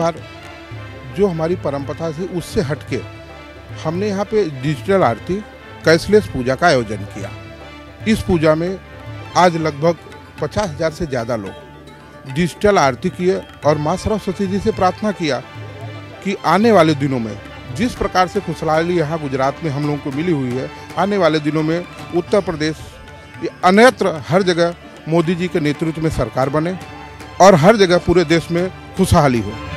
बार जो हमारी परंपरा थी उससे हटके हमने यहाँ पे डिजिटल आरती कैशलेस पूजा का आयोजन किया। इस पूजा में आज लगभग 50,000 से ज़्यादा लोग डिजिटल आरती किए और माँ सरस्वती जी से प्रार्थना किया कि आने वाले दिनों में जिस प्रकार से खुशहाली यहाँ गुजरात में हम लोगों को मिली हुई है, आने वाले दिनों में उत्तर प्रदेश अन्यत्र हर जगह मोदी जी के नेतृत्व में सरकार बने और हर जगह पूरे देश में खुशहाली हो।